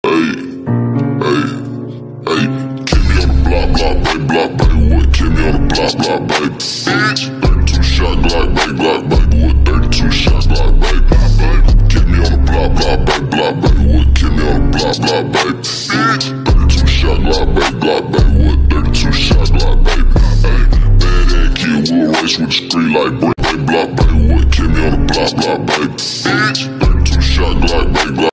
Hey, hey, hey, keep me on the block, baby, what? Keep me on the block, baby. Bitch, 32 shot Glock, baby, what? 32 shot Glock, baby. Keep me on the block, baby, what? Keep me on the block, baby. Bitch, 32 shot Glock, baby, what? 32 shot Glock, baby. Hey, bad ass kid, we'll race with the street like brick, baby, what? Keep me on the block, baby. Bitch, 32 shot Glock, baby.